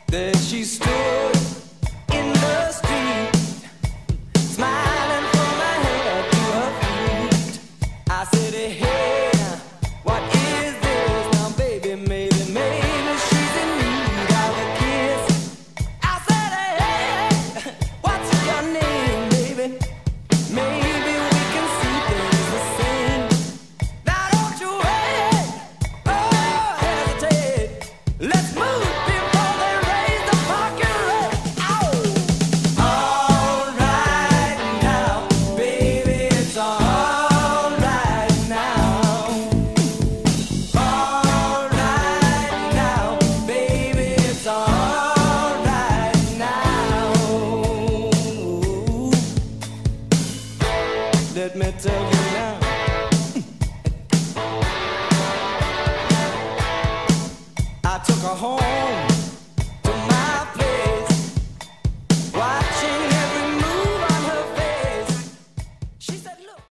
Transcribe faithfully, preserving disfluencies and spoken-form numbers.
There she stood in the street, smiling from her head to her feet. I said, hey, what is this now, baby? Maybe, maybe she's in need of a kiss. I said, hey, what's your name, baby? Maybe we can see things the same. Now don't you wait, oh, hesitate. Let's move. Let me tell you.